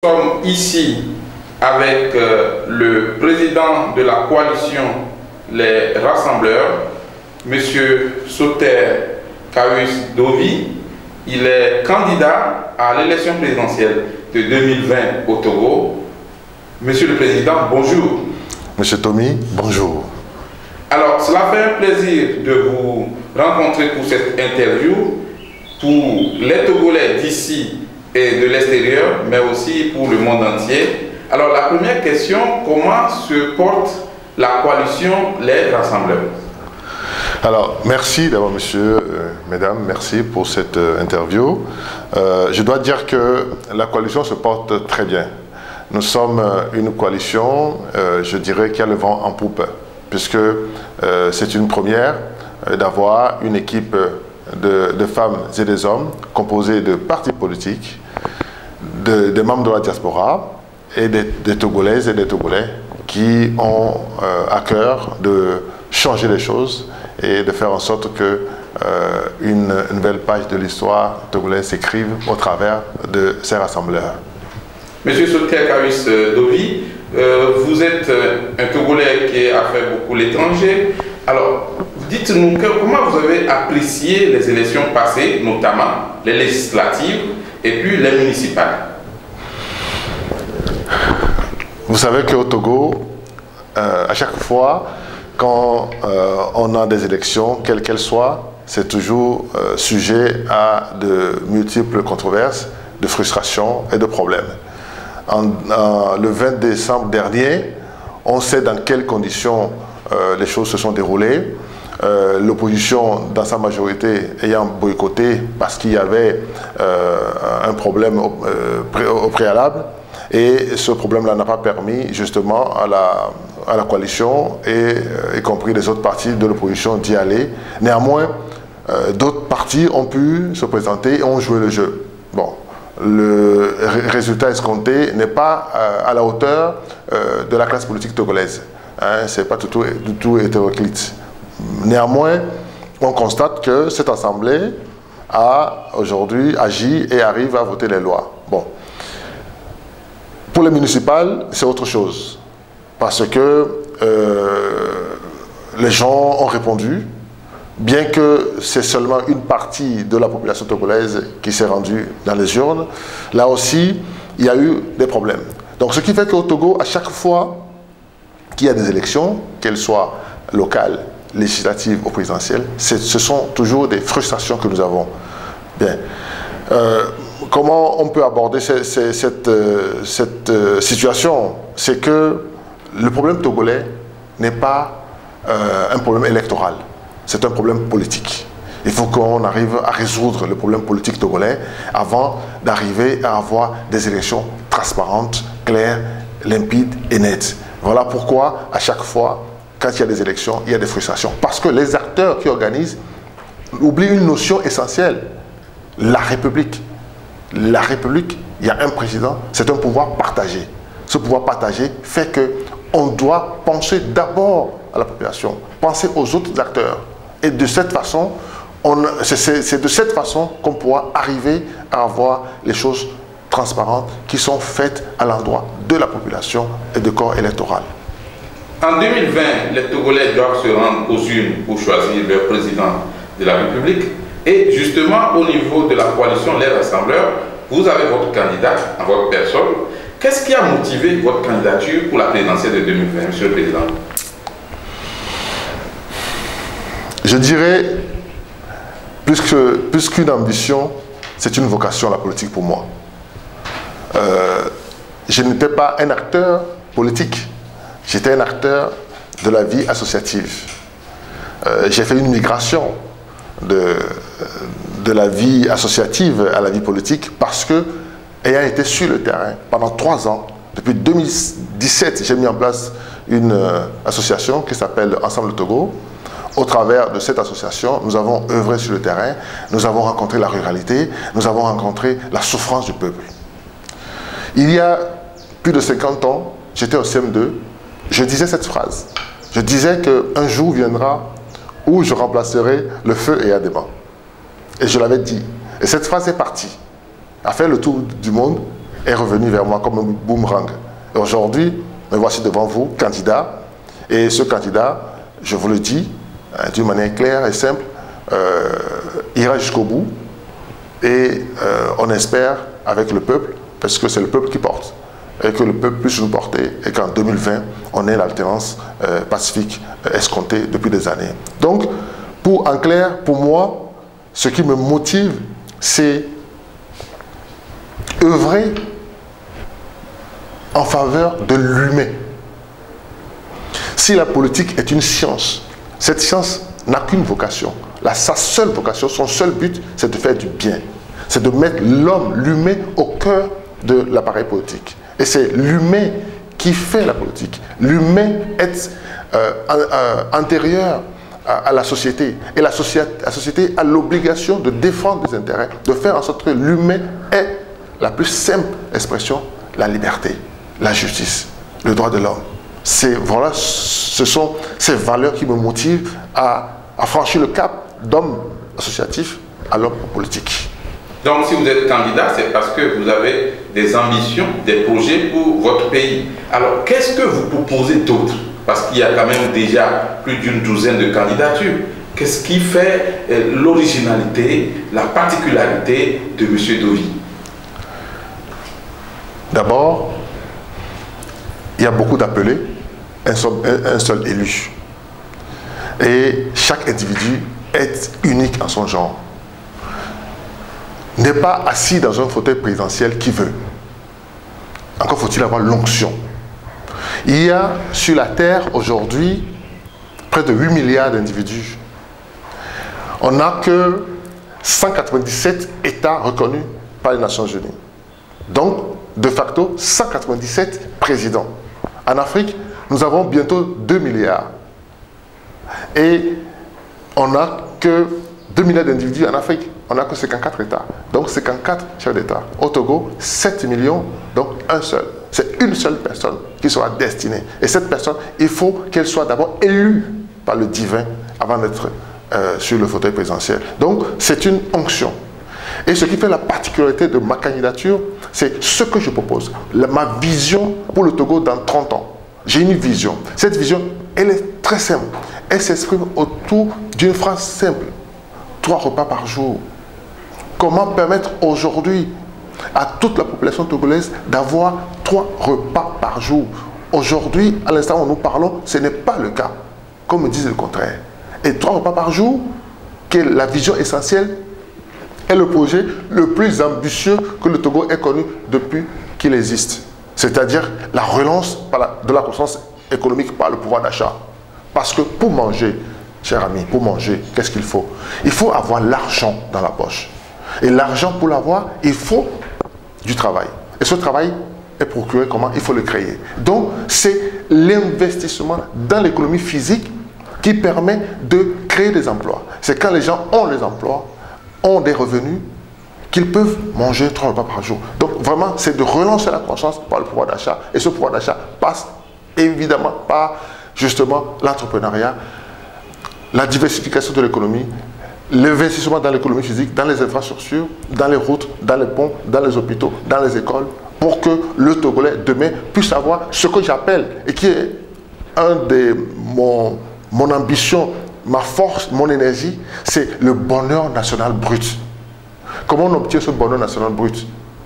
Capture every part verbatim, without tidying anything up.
Nous sommes ici avec euh, le président de la coalition Les Rassembleurs, M. Soter Kawus Dovi. Il est candidat à l'élection présidentielle de deux mille vingt au Togo. Monsieur le Président, bonjour. Monsieur Tommy, bonjour. Alors, cela fait un plaisir de vous rencontrer pour cette interview, pour les Togolais d'ici et de l'extérieur, mais aussi pour le monde entier. Alors, la première question, comment se porte la coalition Les Rassembleurs? Alors, merci d'abord, monsieur, euh, mesdames, merci pour cette euh, interview. Euh, je dois dire que la coalition se porte très bien. Nous sommes une coalition, euh, je dirais, qui a le vent en poupe, puisque euh, c'est une première euh, d'avoir une équipe de, de femmes et des hommes composée de partis politiques, de, des membres de la diaspora et des, des Togolaises et des Togolais qui ont euh, à cœur de changer les choses et de faire en sorte que euh, une, une nouvelle page de l'histoire togolaise s'écrive au travers de ces rassembleurs. Monsieur Soter Kawus Dovi, euh, vous êtes un Togolais qui a fait beaucoup l'étranger. Alors, dites-nous comment vous avez apprécié les élections passées, notamment les législatives et puis les municipales? Vous savez qu'au Togo, euh, à chaque fois, quand euh, on a des élections, quelles qu'elles soient, c'est toujours euh, sujet à de multiples controverses, de frustrations et de problèmes. En, en, le vingt décembre dernier, on sait dans quelles conditions euh, les choses se sont déroulées. Euh, L'opposition, dans sa majorité, ayant boycotté parce qu'il y avait euh, un problème au, euh, pré, au préalable. Et ce problème-là n'a pas permis justement à la, à la coalition, et euh, y compris les autres partis de l'opposition, d'y aller. Néanmoins, euh, d'autres partis ont pu se présenter et ont joué le jeu. Bon. Le résultat escompté n'est pas euh, à la hauteur euh, de la classe politique togolaise. Hein, ce n'est pas du tout, du tout hétéroclite. Néanmoins, on constate que cette assemblée a aujourd'hui agi et arrive à voter les lois. Bon. Pour les municipales, c'est autre chose. Parce que euh, les gens ont répondu. Bien que c'est seulement une partie de la population togolaise qui s'est rendue dans les urnes, là aussi, il y a eu des problèmes. Donc ce qui fait qu'au Togo, à chaque fois qu'il y a des élections, qu'elles soient locales, législatives ou présidentielles, ce sont toujours des frustrations que nous avons. Bien. Euh, comment on peut aborder cette, cette, cette situation? C'est que le problème togolais n'est pas euh, un problème électoral. C'est un problème politique. Il faut qu'on arrive à résoudre le problème politique togolais avant d'arriver à avoir des élections transparentes, claires, limpides et nettes. Voilà pourquoi, à chaque fois, quand il y a des élections, il y a des frustrations. Parce que les acteurs qui organisent oublient une notion essentielle. La République. La République, il y a un président, c'est un pouvoir partagé. Ce pouvoir partagé fait qu'on doit penser d'abord à la population, penser aux autres acteurs. Et de cette façon, c'est de cette façon qu'on pourra arriver à avoir les choses transparentes qui sont faites à l'endroit de la population et du corps électoral. En deux mille vingt, les Togolais doivent se rendre aux urnes pour choisir leur président de la République. Et justement, au niveau de la coalition Les Rassembleurs, vous avez votre candidat en votre personne. Qu'est-ce qui a motivé votre candidature pour la présidentielle de deux mille vingt, Monsieur le Président? Je dirais, plus que, plus qu'une ambition, c'est une vocation, la politique, pour moi. Euh, je n'étais pas un acteur politique, j'étais un acteur de la vie associative. Euh, j'ai fait une migration de, de la vie associative à la vie politique parce que, ayant été sur le terrain pendant trois ans, depuis deux mille dix-sept, j'ai mis en place une euh, association qui s'appelle Ensemble Togo. Au travers de cette association, nous avons œuvré sur le terrain, nous avons rencontré la ruralité, nous avons rencontré la souffrance du peuple. Il y a plus de cinquante ans, j'étais au C M deux, je disais cette phrase. Je disais qu'un jour viendra où je remplacerai le feu et Adema. Et je l'avais dit. Et cette phrase est partie, a fait le tour du monde, est revenu vers moi comme un boomerang. Et aujourd'hui, me voici devant vous, candidat. Et ce candidat, je vous le dis, hein, d'une manière claire et simple, euh, ira jusqu'au bout. Et euh, on espère avec le peuple, parce que c'est le peuple qui porte, et que le peuple puisse nous porter, et qu'en deux mille vingt, on ait l'alternance euh, pacifique euh, escomptée depuis des années. Donc, pour, en clair, pour moi, ce qui me motive, c'est œuvrer en faveur de l'humain. Si la politique est une science, cette science n'a qu'une vocation. La, sa seule vocation, son seul but, c'est de faire du bien. C'est de mettre l'homme, l'humain, au cœur de l'appareil politique. Et c'est l'humain qui fait la politique. L'humain est euh, euh, antérieur à, à la société. Et la société, la société a l'obligation de défendre des intérêts, de faire en sorte que l'humain ait la plus simple expression, la liberté, la justice, le droit de l'homme. Voilà, ce sont ces valeurs qui me motivent à, à franchir le cap d'homme associatif à l'homme politique. Donc, si vous êtes candidat, c'est parce que vous avez des ambitions, des projets pour votre pays. Alors, qu'est-ce que vous proposez d'autre? Parce qu'il y a quand même déjà plus d'une douzaine de candidatures. Qu'est-ce qui fait euh, l'originalité, la particularité de M. Dovy? D'abord, il y a beaucoup d'appelés, un seul, un, un seul élu. Et chaque individu est unique en son genre. N'est pas assis dans un fauteuil présidentiel qui veut. Encore faut-il avoir l'onction. Il y a sur la Terre aujourd'hui près de huit milliards d'individus. On n'a que cent quatre-vingt-dix-sept États reconnus par les Nations Unies. Donc, de facto, cent quatre-vingt-dix-sept présidents. En Afrique, nous avons bientôt deux milliards. Et on n'a que deux milliards d'individus en Afrique. On n'a que cinquante-quatre États. Donc cinquante-quatre chefs d'État. Au Togo, sept millions, donc un seul. C'est une seule personne qui sera destinée. Et cette personne, il faut qu'elle soit d'abord élue par le divin avant d'être euh, sur le fauteuil présidentiel. Donc c'est une onction. Et ce qui fait la particularité de ma candidature, c'est ce que je propose. La, ma vision pour le Togo dans trente ans. J'ai une vision. Cette vision, elle est très simple. Elle s'exprime autour d'une phrase simple. Trois repas par jour. Comment permettre aujourd'hui à toute la population togolaise d'avoir trois repas par jour? Aujourd'hui, à l'instant où nous parlons, ce n'est pas le cas. Comme me disent le contraire. Et trois repas par jour, qui est la vision essentielle, est le projet le plus ambitieux que le Togo ait connu depuis qu'il existe. C'est-à-dire la relance par la, de la croissance économique par le pouvoir d'achat. Parce que pour manger, cher ami, pour manger, qu'est-ce qu'il faut? Il faut avoir l'argent dans la poche. Et l'argent, pour l'avoir, il faut du travail. Et ce travail est procuré comment? Il faut le créer. Donc, c'est l'investissement dans l'économie physique qui permet de créer des emplois. C'est quand les gens ont les emplois, ont des revenus, qu'ils peuvent manger trois repas par jour. Donc, vraiment, c'est de relancer la croissance par le pouvoir d'achat. Et ce pouvoir d'achat passe évidemment par, justement, l'entrepreneuriat, la diversification de l'économie, l'investissement dans l'économie physique, dans les infrastructures, dans les routes, dans les ponts, dans les hôpitaux, dans les écoles, pour que le Togolais demain puisse avoir ce que j'appelle, et qui est un des mon, mon ambition, ma force, mon énergie, c'est le bonheur national brut. Comment on obtient ce bonheur national brut?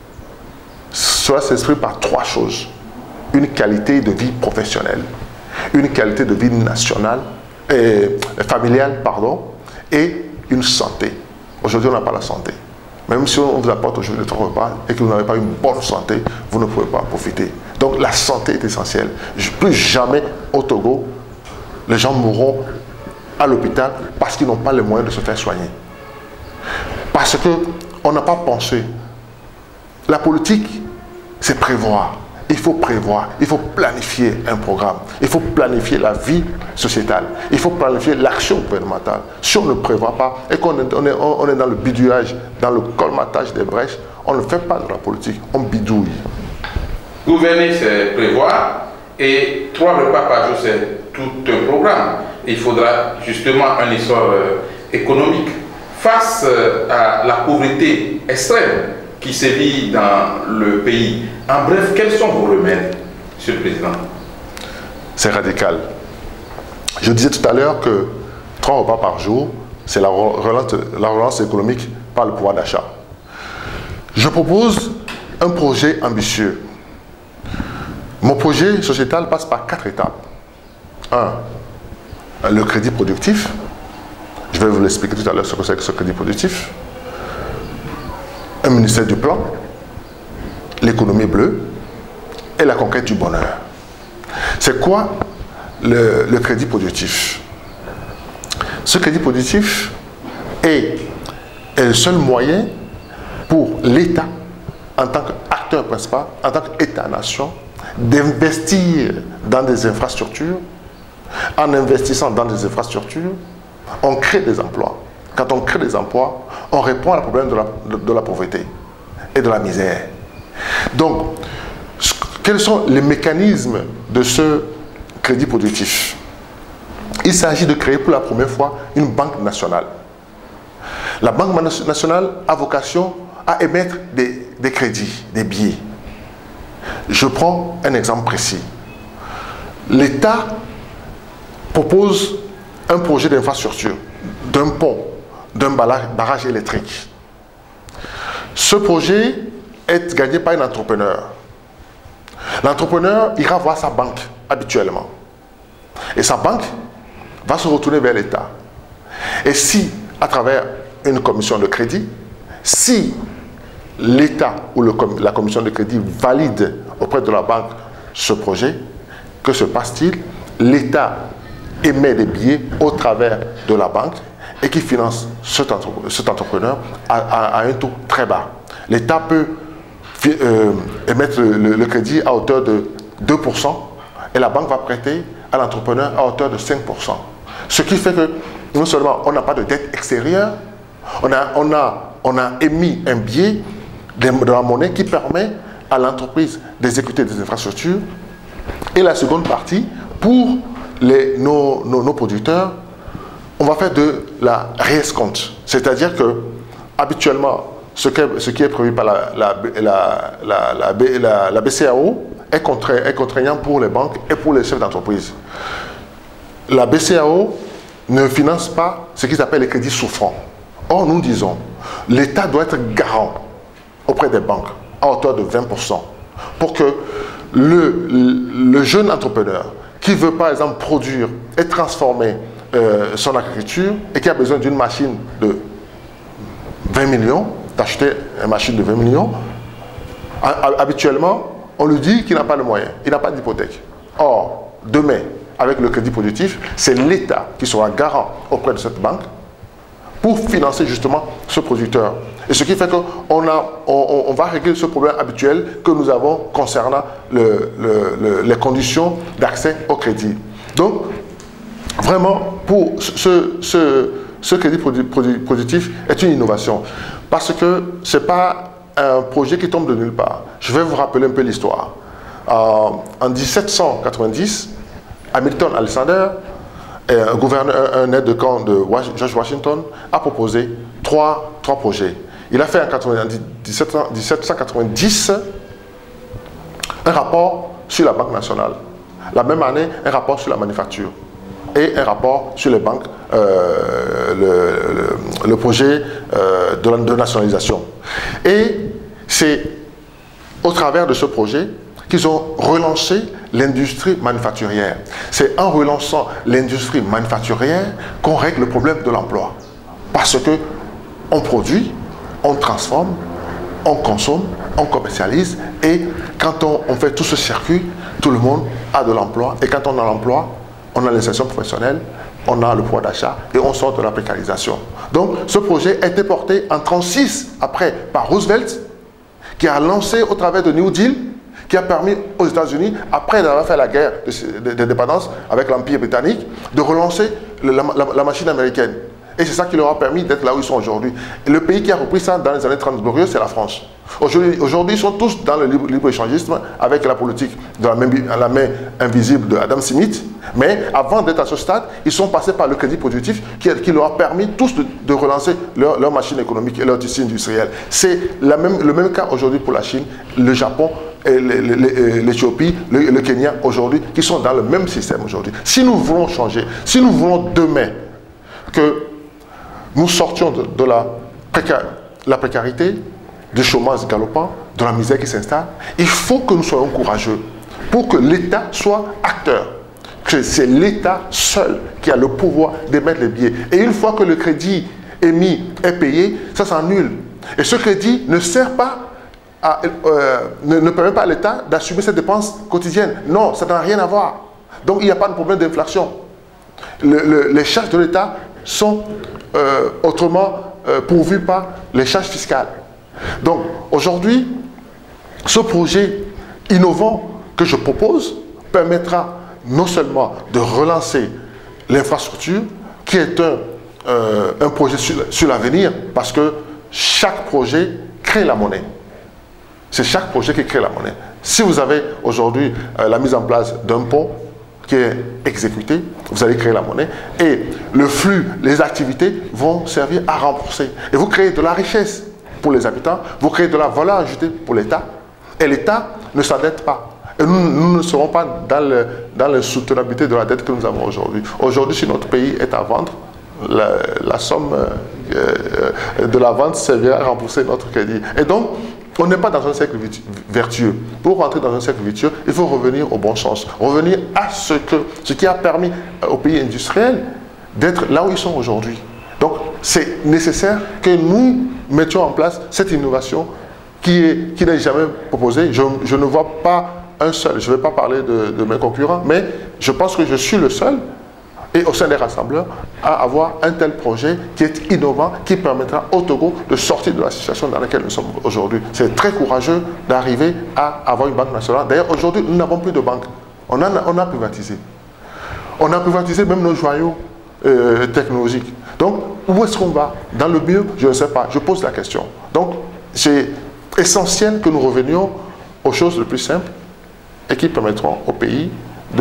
Cela s'exprime par trois choses. Une qualité de vie professionnelle, une qualité de vie nationale, et familiale, pardon, et une santé. Aujourd'hui, on n'a pas la santé. Même si on vous apporte aujourd'hui le trois repas et que vous n'avez pas une bonne santé, vous ne pouvez pas en profiter. Donc la santé est essentielle. Plus jamais au Togo, les gens mourront à l'hôpital parce qu'ils n'ont pas les moyens de se faire soigner. Parce qu'on n'a pas pensé. La politique, c'est prévoir. Il faut prévoir, il faut planifier un programme, il faut planifier la vie sociétale, il faut planifier l'action gouvernementale. Si on ne prévoit pas et qu'on est, on est, on est dans le bidouillage, dans le colmatage des brèches, on ne fait pas de la politique, on bidouille. Gouverner, c'est prévoir, et trois repas par jour, c'est tout un programme. Il faudra justement un essor euh, économique. Face euh, à la pauvreté extrême, qui sévit dans le pays. En bref, quels sont vos remèdes, Monsieur le Président? C'est radical. Je disais tout à l'heure que trois repas par jour, c'est la relance, la relance économique par le pouvoir d'achat. Je propose un projet ambitieux. Mon projet sociétal passe par quatre étapes. Un, le crédit productif. Je vais vous l'expliquer tout à l'heure ce que c'est que ce crédit productif. Un ministère du plan, l'économie bleue et la conquête du bonheur. C'est quoi le, le crédit productif? Ce crédit productif est, est le seul moyen pour l'État, en tant qu'acteur principal, en tant qu'État-nation, d'investir dans des infrastructures. En investissant dans des infrastructures, on crée des emplois. Quand on crée des emplois, on répond au problème de la, de, de la pauvreté et de la misère. Donc, quels sont les mécanismes de ce crédit productif? Il s'agit de créer pour la première fois une banque nationale. La banque nationale a vocation à émettre des, des crédits, des billets. Je prends un exemple précis. L'État propose un projet d'infrastructure, d'un pont, d'un barrage électrique. Ce projet est gagné par un entrepreneur. L'entrepreneur ira voir sa banque habituellement. Et sa banque va se retourner vers l'État. Et si, à travers une commission de crédit, si l'État ou le, la commission de crédit valide auprès de la banque ce projet, que se passe-t-il? L'État émet des billets au travers de la banque et qui finance cet, entre, cet entrepreneur à, à, à un taux très bas. L'État peut euh, émettre le, le crédit à hauteur de deux pour cent et la banque va prêter à l'entrepreneur à hauteur de cinq pour cent. Ce qui fait que non seulement on n'a pas de dette extérieure, on a, on a, on a émis un billet de, de la monnaie qui permet à l'entreprise d'exécuter des infrastructures. Et la seconde partie, pour les, nos, nos, nos producteurs, on va faire de la réescompte. C'est-à-dire que, habituellement, ce, que, ce qui est prévu par la, la, la, la, la, la, la B C A O est, contraint, est contraignant pour les banques et pour les chefs d'entreprise. La B C A O ne finance pas ce qu'ils appellent les crédits souffrants. Or, nous disons, l'État doit être garant auprès des banques à hauteur de vingt pour cent pour que le, le jeune entrepreneur qui veut par exemple produire et transformer euh, son agriculture et qui a besoin d'une machine de vingt millions, d'acheter une machine de vingt millions, habituellement, on lui dit qu'il n'a pas le moyen, il n'a pas d'hypothèque. Or, demain, avec le crédit productif, c'est l'État qui sera garant auprès de cette banque pour financer justement ce producteur. Et ce qui fait qu'on on, on va régler ce problème habituel que nous avons concernant le, le, le, les conditions d'accès au crédit. Donc, vraiment, pour ce, ce, ce crédit productif est une innovation. Parce que ce n'est pas un projet qui tombe de nulle part. Je vais vous rappeler un peu l'histoire. Euh, en mille sept cent quatre-vingt-dix, Hamilton Alexander, un gouverneur, un aide de camp de George Washington, a proposé trois, trois projets. Il a fait en mille sept cent quatre-vingt-dix un rapport sur la Banque nationale. La même année, un rapport sur la manufacture. Et un rapport sur les banques, euh, le, le, le projet euh, de, de nationalisation. Et c'est au travers de ce projet qu'ils ont relancé l'industrie manufacturière. C'est en relançant l'industrie manufacturière qu'on règle le problème de l'emploi. Parce que on produit, on transforme, on consomme, on commercialise et quand on, on fait tout ce circuit, tout le monde a de l'emploi. Et quand on a l'emploi, on a l'insertion professionnelle, on a le pouvoir d'achat et on sort de la précarisation. Donc ce projet a été porté en mille neuf cent trente-six après par Roosevelt qui a lancé au travers de New Deal, qui a permis aux États-Unis, après d'avoir fait la guerre de, de, de dépendance avec l'Empire britannique, de relancer la, la, la machine américaine. Et c'est ça qui leur a permis d'être là où ils sont aujourd'hui. Et le pays qui a repris ça dans les années trente glorieuses, c'est la France. Aujourd'hui, aujourd'hui, ils sont tous dans le libre-échangisme avec la politique de la main, la main invisible de Adam Smith. Mais avant d'être à ce stade, ils sont passés par le crédit productif qui, qui leur a permis tous de, de relancer leur, leur machine économique et leur tissu industriel. C'est même, le même cas aujourd'hui pour la Chine, le Japon, l'Éthiopie, le, le, le Kenya aujourd'hui, qui sont dans le même système aujourd'hui. Si nous voulons changer, si nous voulons demain que nous sortions de, de la, précar, la précarité, du chômage galopant, de la misère qui s'installe, il faut que nous soyons courageux pour que l'État soit acteur. Que c'est l'État seul qui a le pouvoir d'émettre les billets. Et une fois que le crédit émis est payé, ça s'annule. Et ce crédit ne sert pas à, euh, ne, ne permet pas à l'État d'assumer ses dépenses quotidiennes. Non, ça n'a rien à voir. Donc il n'y a pas de problème d'inflation. Le, le, les charges de l'État sont euh, autrement euh, pourvues par les charges fiscales. Donc aujourd'hui, ce projet innovant que je propose permettra non seulement de relancer l'infrastructure, qui est un, euh, un projet sur, sur l'avenir, parce que chaque projet crée la monnaie. C'est chaque projet qui crée la monnaie. Si vous avez aujourd'hui euh, la mise en place d'un pont qui est exécuté, vous allez créer la monnaie, et le flux, les activités vont servir à rembourser. Et vous créez de la richesse pour les habitants, vous créez de la valeur ajoutée pour l'État, et l'État ne s'endette pas. Et nous, nous ne serons pas dans, le, dans la soutenabilité de la dette que nous avons aujourd'hui. Aujourd'hui, si notre pays est à vendre, la, la somme euh, de la vente servira à rembourser notre crédit. Et donc, on n'est pas dans un cercle vertueux. Pour rentrer dans un cercle vertueux, il faut revenir au bon sens. Revenir à ce, que, ce qui a permis aux pays industriels d'être là où ils sont aujourd'hui. Donc, c'est nécessaire que nous mettions en place cette innovation qui n'est qui n'est jamais proposée. Je, je ne vois pas un seul, je ne vais pas parler de, de mes concurrents, mais je pense que je suis le seul, et au sein des rassembleurs, à avoir un tel projet qui est innovant, qui permettra au Togo de sortir de la situation dans laquelle nous sommes aujourd'hui. C'est très courageux d'arriver à avoir une banque nationale. D'ailleurs, aujourd'hui, nous n'avons plus de banque. On a, on a privatisé. On a privatisé même nos joyaux euh, technologiques. Donc, où est-ce qu'on va? Dans le mieux, je ne sais pas. Je pose la question. Donc, c'est essentiel que nous revenions aux choses les plus simples et qui permettront au pays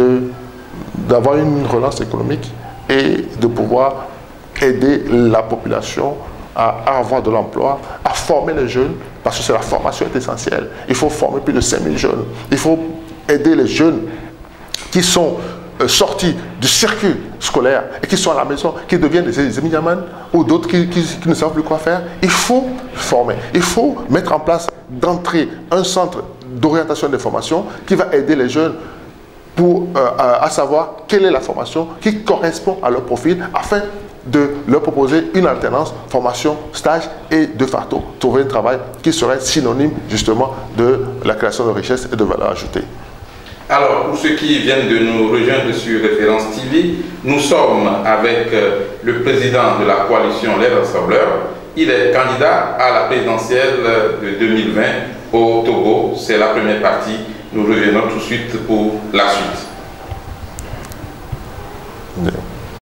d'avoir une relance économique et de pouvoir aider la population à, à avoir de l'emploi, à former les jeunes, parce que c'est la formation est essentielle. Il faut former plus de cinq mille jeunes. Il faut aider les jeunes qui sont euh, sortis du circuit scolaire et qui sont à la maison, qui deviennent des émigamans ou d'autres qui, qui, qui ne savent plus quoi faire. Il faut former. Il faut mettre en place d'entrée un centre d'orientation des formations qui va aider les jeunes pour, euh, à, à savoir quelle est la formation qui correspond à leur profil afin de leur proposer une alternance, formation, stage et de facto trouver un travail qui serait synonyme justement de la création de richesse et de valeur ajoutée. Alors, pour ceux qui viennent de nous rejoindre sur Référence T V, nous sommes avec euh, le président de la coalition Les Rassembleurs. Il est candidat à la présidentielle de deux mille vingt au Togo. C'est la première partie. Nous revenons tout de suite pour la suite. Yeah.